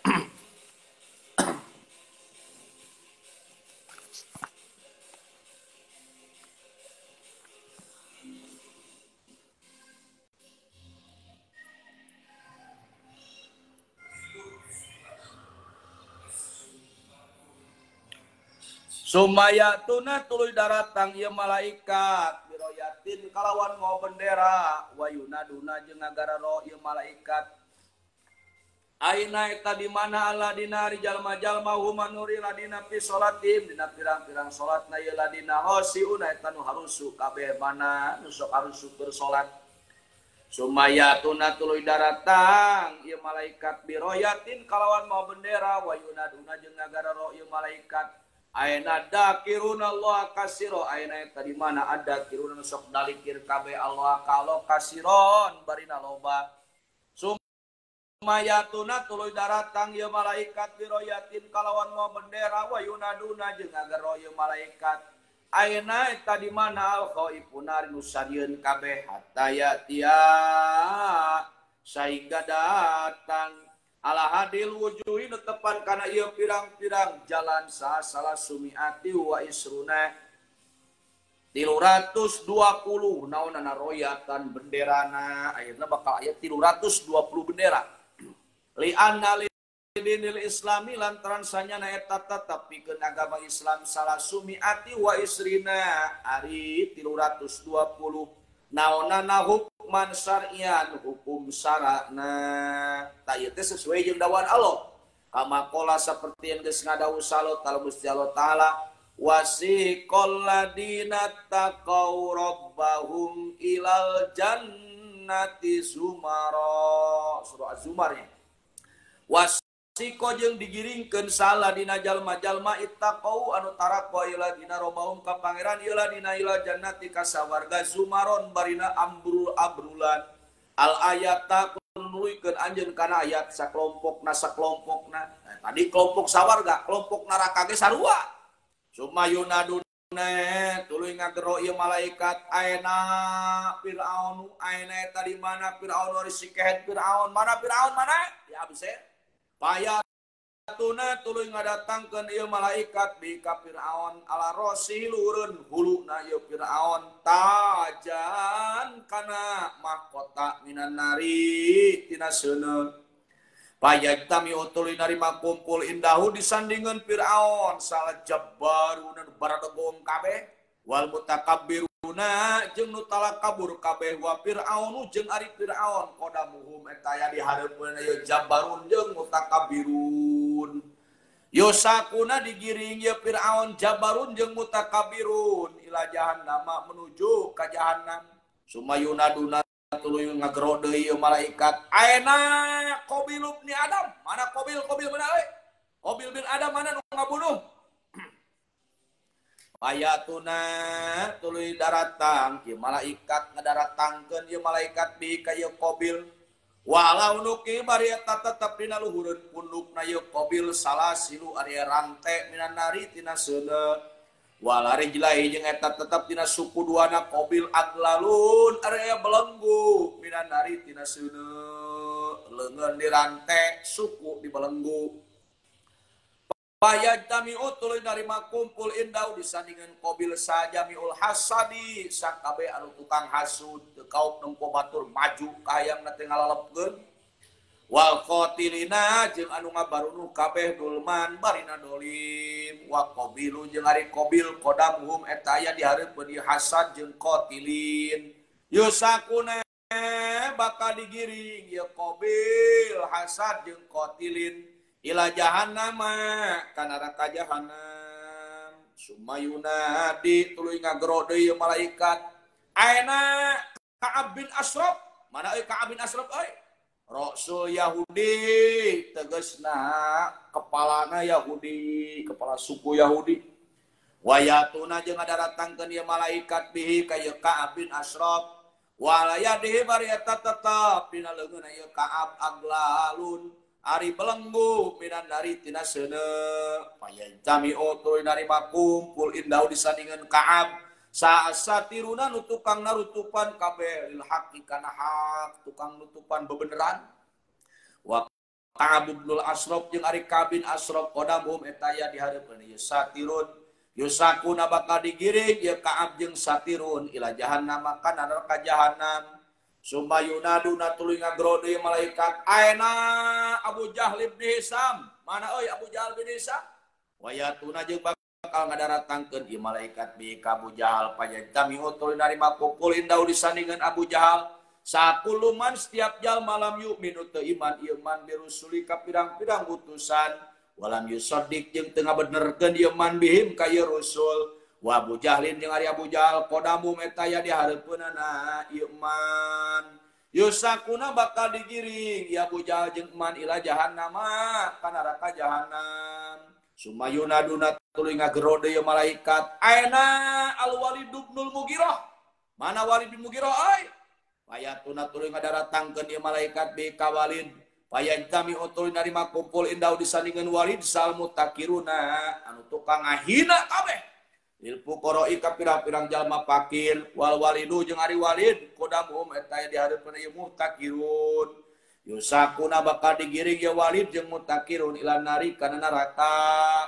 Speaker 1: Sumaya tuna tuluy daratang ieu malaikat biroyatin kalawan mau bendera wayunaduna jeung ngagararo ieu malaikat aina eta di mana Allah dina jalma-jalma humanuri ladina fi salatim dina pirang-pirang salatna ieu ladina hosiuna eta nu harusu kabeh mana nu sok harusu keur salat sumaya tuna tuluy daratang ieu malaikat biroyatin kalawan mau bendera wayunaduna jeung ngagararo ieu malaikat aina dakiruna Allah kasiro aina eta di mana ada kiruna sok dalikir kabeh Allah kalau kasiron barina loba sumayatuna tuluy daratang ieu malaikat biroyatin kalawan mau bendera wa yunaduna jeung ngagero ieu malaikat aina eta di mana al khaifuna nu sadieun kabeh hatta yatia sahingga datang ala hadil wujuhi netepan kana ieu pirang-pirang jalan salah sumiati wa isruna 320 naonana royatan benderana ayeuna bakal aya 320 bendera li anna lidinil islami lantaran sanyana eta tatapikeun agama Islam salah sumiati wa isrina ari 320 naonana hukman syar'ian hukum syara'na ta ieu teh sesuai jeung dawuhan Allah kama qala saperti yang geus ngadawuh salot kalau Gusti Allah taala wasiqal ladina taqaw rabbahum ilal jannati zumara surah az-zumar nya wasiko jeung digiringkeun salah dina jalma-jalma ittaqau anu tarakwa ila dina robahum ka pangeran ila dina ila jannati kasawarga zumaron barina abrulan al ayata nuluykeun anjeun kana ayat sakelompokna. Nah, tadi kelompok sawarga, kelompok neraka ge sarua. Sumayunaduna tuluy ngagero ieu malaikat aena Firaun, aena eta di mana Firaun ari sikehet Firaun, mana Firaun mana? Ya abse. Payatuna tuluy ngadatangkeun ieu malaikat bi ka Firaun ala rosi lureun huluna ieu Firaun tajan kana mahkota minan nari tina seuneu. Payajtami utuli narima kumpul indahu disandingan Fir'aun salah jabbaruna baradogong kabeh wal mutakabbiruna jeung nu talakabur kabeh wa Fir'aunu jeung ari Fir'aun qadamuhum eta aya di hareupeun ieu jabbarun jeung mutakabbirun yosakuna digiring ieu Fir'aun jabbarun jeung mutakabbirun ila jahannam menuju ka jahannam sumayunaduna tuluy ngagero deui ieu malaikat aena Qabil bin Adam mana Qabil mana euy Qabil bin Adam mana nu ngabunuh payatuna tuluy daratang ieu malaikat ngadaratangkeun ieu malaikat bi ka ieu Qabil walau nuki bari eta tetep dina luhureun pundukna ieu Qabil salasilu ari rante minan nari tina seuneu walari jilai jeung eta tetep tina suku duana Qabil aglalun area belenggu minan nari tina seuneu leungeun dirante suku di belenggu payajtami tuluy narima kumpul indau disandingan Qabil sajamiul hasadi sakabe anu tukang hasud teu kauk nempo batur maju ka hayangna teu ngalalepkeun wal qatilina jeung anu ngabarunuh kabeh dulman barina dolim wa qabilu jeung ari qabil qadamuhum eta aya di hareupeun ieu hasad jeung qatilin yusakuna bakal digiring ieu qabil hasad jeung qatilin ila jahannam ka neraka jahannam sumayunadi tuluy ngagero deui malaikat aena Ka'ab bin Ashraf mana euy Ka'ab bin Ashraf euy Rasul Yahudi tegasna kepalana Yahudi kepala suku Yahudi wayatuna jeung ngadaratangkeun ieu malaikat bihi ka ieu Ka'ab bin Ashraf walayadihi bari eta tetep dina leungeun ieu Ka'ab aglalun ari belenggu minan dari tina seuneu payajtami tuluy narima kumpul indahu disandingan Ka'ab sasatiruna nu tukang narutupan kabeh lil haqqi kana hak tukang nutupan bebeneran wa Ka'ab bin Ashraf jeung ari Ka'ab bin Ashraf qadamuhum eta aya di hareupeun ieu satirun yusakuna bakal digiring ieu Ka'ab jeung satirun ila jahannam kana neraka jahannam sumayunaduna tuluy ngagero deui malaikat aena Abu Jahl bin Hisam mana euy Abu Jahl bin Hisam wayatuna jeung bakal ngadaratangkeun ieu malaikat bi ka Abu Jahal payajtami tuluy narima kumpul indahu disandingan Abu Jahal sakuluman setiap jalma malam yu'minu teu iman ieu man birusuli ka pirang-pirang utusan walam yusaddiq jeung teu ngabenerkeun ieu man bihim ka ieu rusul wa Abu Jahlin jeung ari Abu Jahal qadamu eta aya di hareupeunana ieu man yusakuna bakal digiring ieu Abu Jahal jeung man ila jahannam ka neraka jahannam sumayunaduna tuluy ngagero deui malaikat aena al-Walid bin Mughirah mana Walid bin Mughirah euy payatuna tuluy ngadaratangkeun ieu malaikat bi ka Walid payajtami tuluy narima kumpul indahu disandingan Walid sal mutakiruna anu tukang ngahina kabeh lil fuqara'i ka pirang-pirang jalma fakir wal walidu jeung ari Walid qadamuhum eta aya di hareupeun ieu mutakirun yusakuna bakal digiring ya Walid jeung mutakirun ila nari kana neraka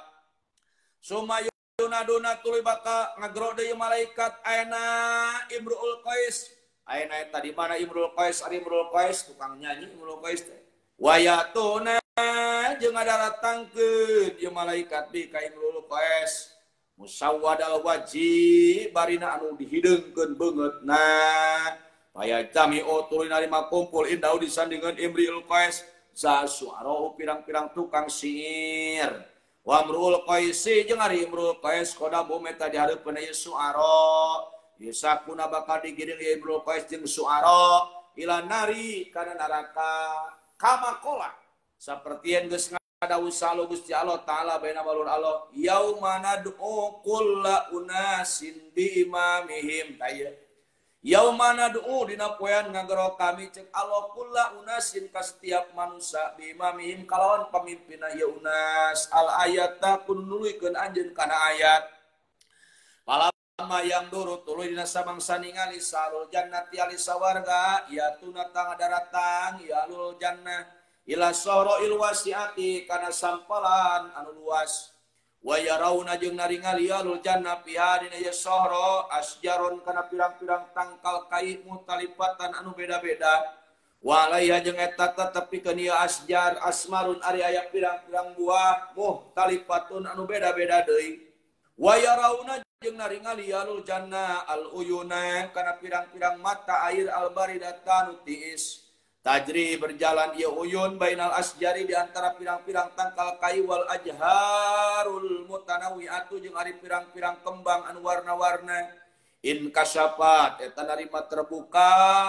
Speaker 1: sumayunaduna tuluy bakal ngagero deui malaikat aena Imrul Qais aena eta di mana Imrul Qais ari Imrul Qais tukang nyanyi Imrul Qais teh wayatuna jeung ngadaratangkeun ieu malaikat bi ka Imrul Qais musawwadal wajhi barina anu dihideungkeun beungeutna payajtami tuluy narima kumpul indahu disandingan Imrul Qais za suara pirang-pirang tukang syair wa Imrul Qais jeung ari Imrul Qais qadamu eta di hareupeun ieu suara yusakuna bakal digiring ieu Imrul Qais jeung suara ila nari kana neraka kama qala sapertieun geus ngadawu salu Gusti Allah taala baina balur Allah yauma nad'u kullu unasin bi imamihim taya Yaumana du'u dina poean ngagero kami cek Allah kulla unasin ka setiap manusia bimamihim kalawan pamimpina ya unas al ayata kun nuluykeun anjeun kana ayat palama yang durut tuluy dina samangsa ningali salul jannati ali sawarga ya tunatang daratang ya alul jannah ila soroil wasiati kana sampalan anu luas wa yarawna jeung naringali alul jannah piha dina ya sahra asjaron kana pirang-pirang tangkal kai mutalipatan anu beda-beda walaiha jeung eta tetepikeun ieu asjar asmarun ari aya pirang-pirang buah mutalipatun anu beda-beda deui wa yarawna jeung naringali alul jannah al uyuna kana pirang-pirang mata air al baridatan tiis tajri berjalan ieu uyun bainal asjari di antara pirang-pirang tangkal kayu wal ajharul mutanawwi'atu jeung ari pirang-pirang kembang anu warna-warna in kasafat eta narima terbuka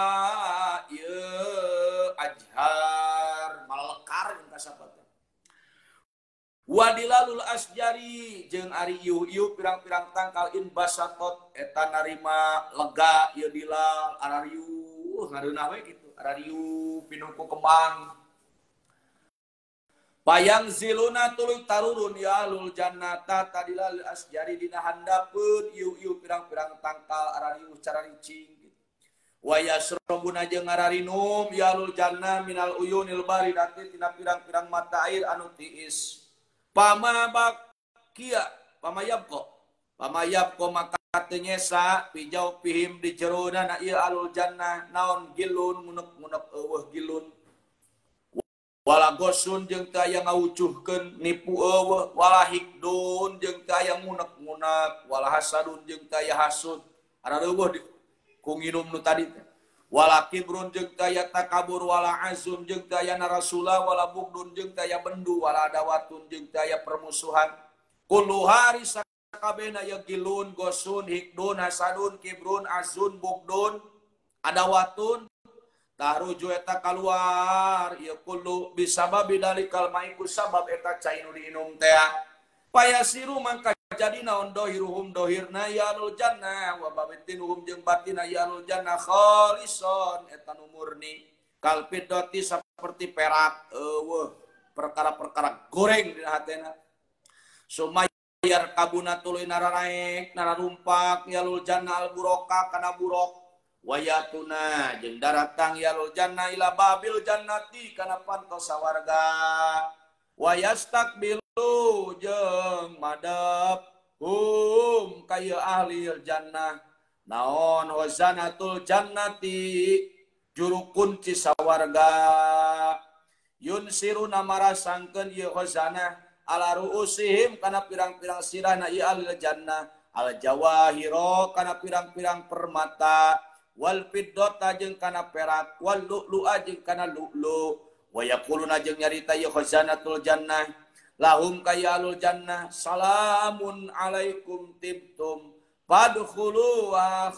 Speaker 1: ieu ajhar malekar in kasafat wadilalul asjari jeung ari ieu pirang-pirang tangkal in basatot eta narima lega ieu dilal arariu ngareunah we kitu arariu pinungku kembang payang ziluna tuluy tarurun ya alul jannata tadilal asjari dina handapeun ieu pirang-pirang tangkal arariu cararicing wa yasrabuna jeung ngararinum ya alul jannah minal uyunil baridati tina pirang-pirang mata air anu tiis pamayabko maka tenyesa pijau pihim di jerona na ieu alul jannah naon gilun munek-munek eueuh gilun wala gosun jeung teu aya ngawucuhkeun nipu eueuh wala hikdun jeung teu aya munek-munek wala hasadun jeung teu aya hasud arareueuh ku nginum nu tadi teh wala kibrun jeung teu aya takabur wala azun jeung teu aya narasula wala bugdun jeung teu aya bendu wala adawatun jeung teu aya permusuhan kullu hari kabehna ya gilun gosun hikdun hasadun kibrun azun bugdun adawatun taruju eta kaluar ya kullu bisabab bidalikal maiku sabab eta cai nu diinum teh payasiru mangka jadi naon dohiruhum dohirna ya alul jannah wa babitinuhum jeung batina ya alul jannah khalison eta nu murni kalpidoti saperti perak eueuh perkara-perkara goreng dina hatena biar kabuna tuluy nararaek nararumpak yalul jannah al buroka kana burok wayatuna jeung daratang yalul jannah ila babil jannati kana pantos sawarga wayastakbilu jeung madep kaya ahli jannah naon wazanatul jannati juru kunci sawarga yunsiruna marasangkeun ieu khazanah ala ru'usihim kana pirang-pirang sirana ieu al jannah al jawahiro kana pirang-pirang permata wal fiddata jeung kana perak wal lu'lu'a jeung kana lu'lu' wa yaquluna jeung nyarita ieu khazanatul jannah lahum kayalul jannah salamun alaikum tibtum fadkhulu wa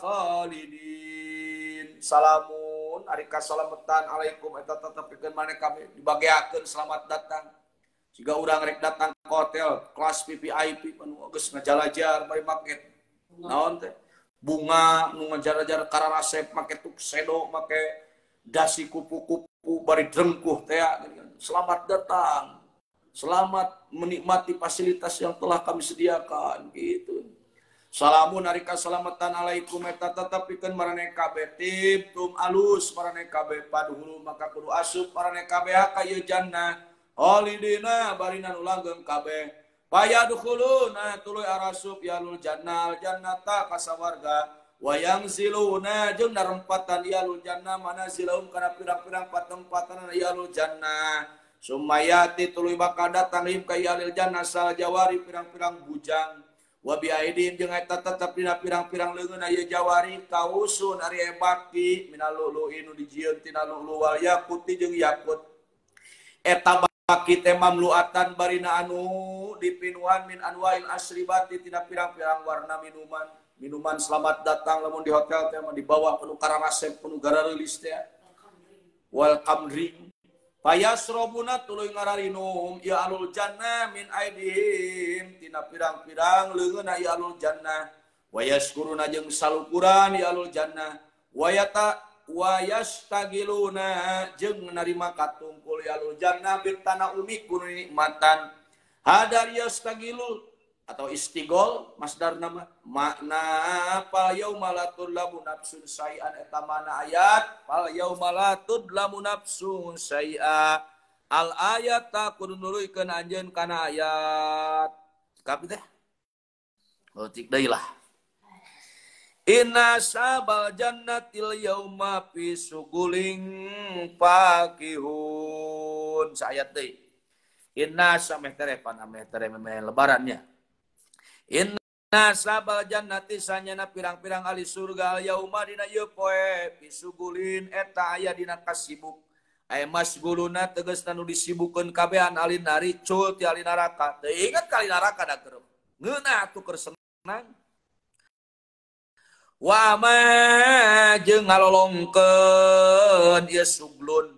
Speaker 1: khalidin salamun ari kasalametan alaikum eta tetepikeun maneh kabeh dibageakeun selamat datang jika urang rek datang ke hotel kelas VIP anu geus ngajalajar bari make naon teh bunga nu ngajalajar kararasep make tuxedo make dasi kupu-kupu bari drengkuh teh selamat datang selamat menikmati fasilitas yang telah kami sediakan gitu salamun ari kasalamatan alaikum eta tetepikeun maraneh kabeh tibtum alus maraneh kabeh padhulu maka kudu asup maraneh kabeh ka ieu jannah Holidina barinan ulanggeng kabeh payadkhuluna tuluy arasup yalul jannah jannata kasawarga wayang ziluna jeung narempatan yalul jannah manazilahum kana pirang-pirang patempatan yalul jannah sumayati tuluy bakal datang him ka yalul jannah sal jawari pirang-pirang bujang wa bi aidin jeung eta tetep dina pirang-pirang leungeun aya jawari kausun ari bakti minal lu'lu'in nu dijieun tina lu'lu' wal yaquti jeung yakut eta kita mamluatan barina anu dipinuhan min anwail asribati tina pirang-pirang warna minuman selamat datang lamun di hotel teh dibawa penuh kararasep penuh gararilis teh welcome drink payasrobuna tuluy ngararinum ya alul jannah min aidihim tina pirang-pirang leungeunna ya alul jannah wayaskuruna jeung salukuran ya alul jannah wayastagiluna jeung narima katungkul yalul jannah bitana umi kun nikmatan hadar yastagilul atau istigol masdar nama makna fal yaumalatul lamu nafsun sayan eta mana ayat fal yaumalatul lamu nafsun saya al ayat ta kudu nuluykeun anjeun kana ayat kabeh teh leutik deui lah. Inna sabal jannatil yauma fi suguling fakihun. Saayat deui. Inna sameh tere panameh tere memeh lebarannya. Inna sabal jannati sanyana pirang-pirang ahli surga al yauma dina ieu poe fi sugulin eta aya dina kasibuk. Aya masguluna tegasna nu disibukkeun kabehan ahli nari cul ti ahli neraka. Teu ingat ka ahli neraka da keur. Ngeunah atuh keur senang. Wa ma jeung ngalolongkeun ieu suglun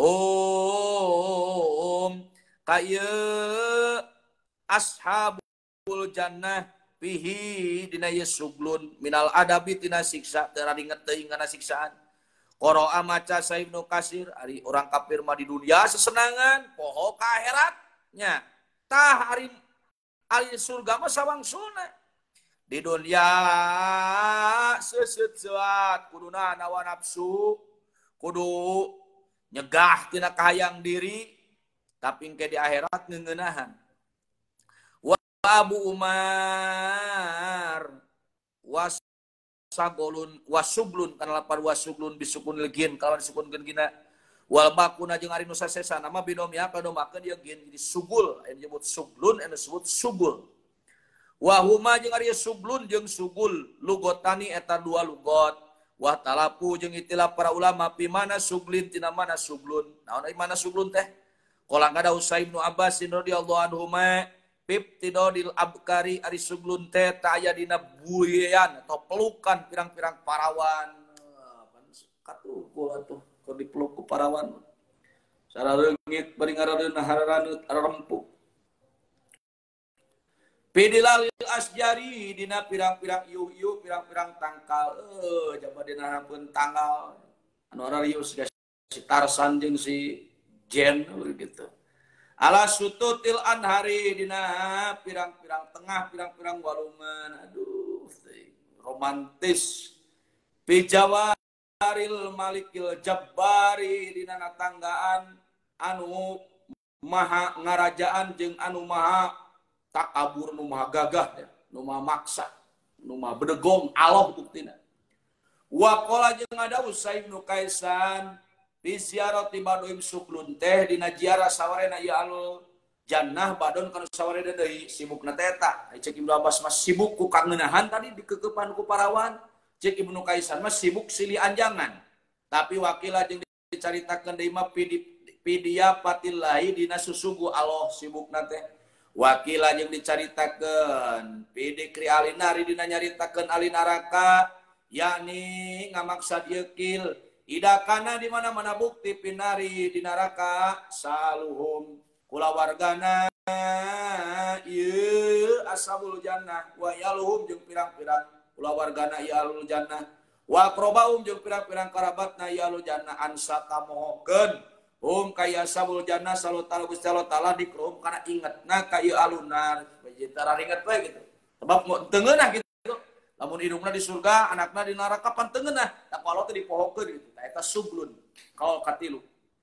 Speaker 1: ka ieu ashabul jannah fihi dina ieu suglun minal adabi tina siksa teu ringet teuing kana siksaan qara'a maca sa Ibnu Katsir ari orang kafir mah di dunia sesenangan poho ka akhiratnya tah ari surga mah sawangsulna di dunia seuseut seut kuduna nawa nafsu kudu nyegah tina kahayang diri tapi engke di akhirat ngeuneunahan wa Abu Umar wasuglun kana lapar wasuglun bisukunil gin kalawan disukunkeun gina wal bakuna jeung ari nu sasesa nama binom ya kadomakeun ieu gin jadi sugul aya disebut suglun aya disebut sugul. Wahuma jeung ari suglun jeung sugul lugotani eta dua lugot wah talapu jeung itilaf para ulama pi mana suglin tina mana suglun naon ari mana suglun teh qala kada Usaid bin Abbas radhiyallahu anhu ma piptidodil abkari ari suglun teh ta aya dina buyean atau pelukan pirang-pirang parawan katuh atuh keur dipeluk ku parawan sarareungit bari ngarareunna harareunna rempuk Pidilal asjari dina pirang-pirang iu-iu pirang-pirang tangkal jaba dina pun tanggal anu rarius si Tarsan jeung si Jen gitu. Ala sututil anhari dina pirang-pirang tengah pirang-pirang walungan aduh romantis pijawaril malikil jabbari dina natanggaan anu maha ngarajaan jeung anu maha takabur nu maha gagah nu maha maksa nu maha bedegong Allah buktina wa qala jeung ngadawu Said bin Kaisan bi ziarati badoim suklun teh dina ziarah sawarena ieu alul jannah badon kana sawarena deui sibukna teh eta cek Ibnu Abbas mas sibuk ku kangeunahan tadi dikekepan ku parawan cek Ibnu Kaisan mas sibuk silih anjangan tapi wakila jeung dicaritakeun deui mah pidia patillahi dina susugu Allah sibukna teh wakila yang dicaritakan pidikri alinari dina nyaritakan alinaraka yakni ngamaksad yekil idakana di mana-mana bukti pinari di neraka saluhum kula wargana ieu ashabul jannah wa yaluhum jeung pirang-pirang kula wargana ieu alul jannah wa qrobaum jeung pirang-pirang karabatna ieu alul jannah ansata mohokeun kaya sabul jannah salut taala Gusti Allah taala dikrum kana ingetna ka ieu alunar bejitara inget we gitu sebab teu ngeunah gitu lamun hidupna di surga anakna di neraka pan teu ngeunah da Allah teh dipohokeun gitu eta sublun kaul katilu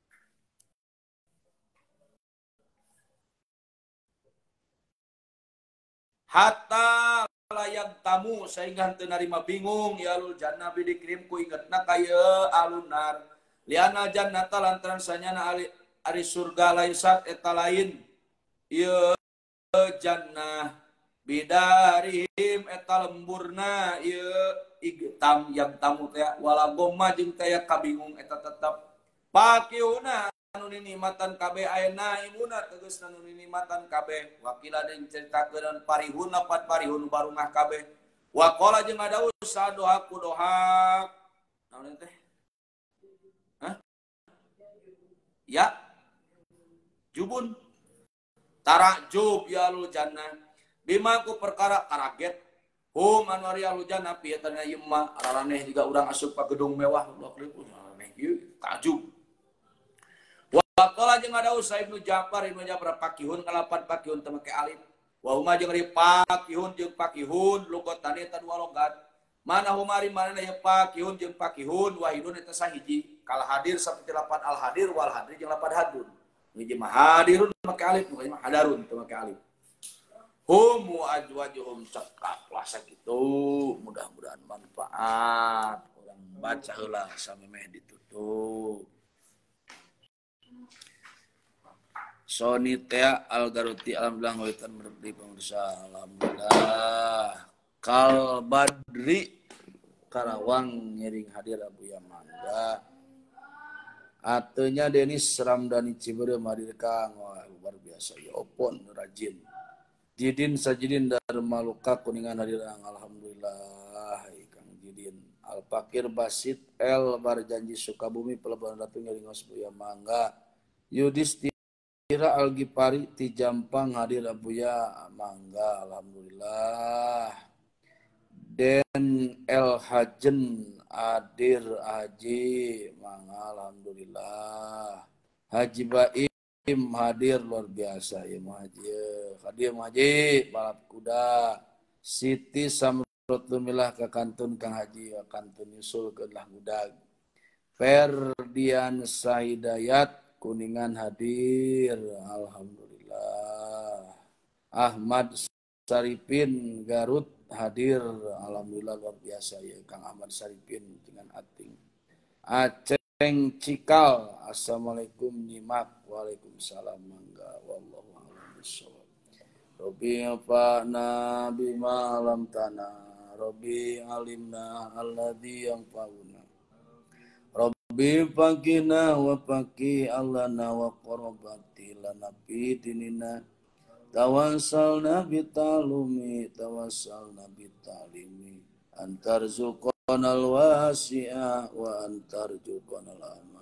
Speaker 1: hatta layak tamu sehingga teu narima bingung ya alul jannah bidikrim ku ingetna ka ieu alunar liana jannata lantaran sanyana ari surga laisat eta lain ieu jannah bidarihim eta lemburna ieu igtam yang tamu teh wala gomma jeung teh kabingung eta tetep pakiuna anu nikmatan kabeh ayeuna imuna tegasna anu nikmatan kabeh wakila deung ceritakeun parihun lapat parihun barungah kabeh wa qala jeung adawu sadoha kudohak naon teh ya jubun tarakjub ya alul jannah bima ku perkara karaget Anwari alujan api eta na ieu mah araraneh juga urang asup ka gedung mewah araraneh ieu takjub. Waqala jeung ada Usaid bin Ja'far pakihun ngalapan pakihun teu make alif. Wa huma jeung ri pakihun jeung pakihun lugotane eta dua logat. Mana humari mana ya pakihun jeung pakihun wahidun eta sahiji. Kal hadir saperti lapan al hadir wal hadir jeung lapan hadrun. Hiji mah hadirun make alif, hiji mah hadarun teu make alif. Hum ajwajuhum cekak puasa gitu. Mudah-mudahan manfaat. Orang baca heula samemeh ditutup. Soni Tea Al-Garuti alhamdulillah ngawitan berbeli pemirsa alhamdulillah. Kal Badri Karawang ngiring hadir Abu Yamangga. Atunya Denis Ramdhani Ciberem hadir Kang. Wah luar biasa ya opon rajin. Jidin Sajidin Dharma Luka Kuningan hadir alhamdulillah Kang Jidin. Al Fakir Basit El Barjanji Sukabumi Pelebaran Ratu ngiringos Bu Yamangga. Yudhistira Al Gipari ti Jampang hadir Abu Yamangga alhamdulillah. Den El Hajen Adir Haji mangga alhamdulillah. Haji Baim hadir luar biasa ya Haji. Hadir Haji balap kuda. Siti Samrut lumilah ke kantun Kang Haji kantun nyusul ke lah budak. Ferdian Sahidayat Kuningan hadir alhamdulillah. Ahmad Saripin Garut hadir alhamdulillah luar biasa ya Kang Ahmad Saripin dengan ating. Aceng Cikal assalamualaikum nyimak waalaikumsalam mangga wallahu a'lam bishawab. Rabbi anfa'na bima 'allamtana Rabbi alimna alladzi yanfa'una Rabbi faqina wa faqi allana wa qarabati lana fi dinina tawassalna bitalumi tawassalna bitalimi antarzuqanal wasi'a wa antarzuqanal amal